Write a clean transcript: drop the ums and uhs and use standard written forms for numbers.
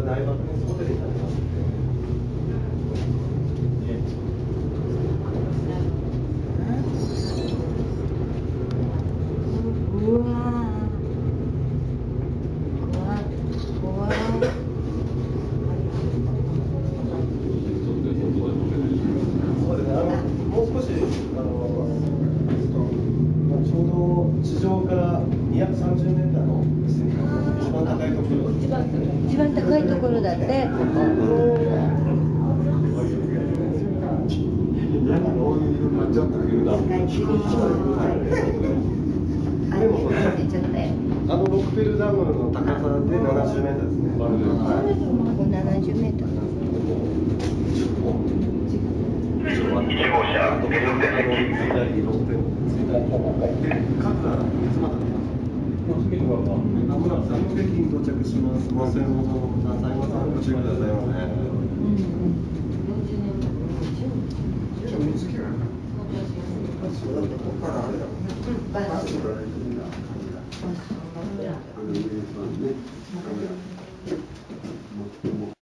大学ホテルになりますので。 うわ怖い。 そうですね。もう少しちょうど地上から230メーターの一番高いところ。 一番高いところだって。 ロックフィルダムの高さで70メーターですね。 70メーター。 1号車、右折接近。左6点。各段いつまであります。まもなく北京到着します。ご注文の最後までご注意くださいませ。ここからあれだもんね。バス取られてるんだ。上さんね。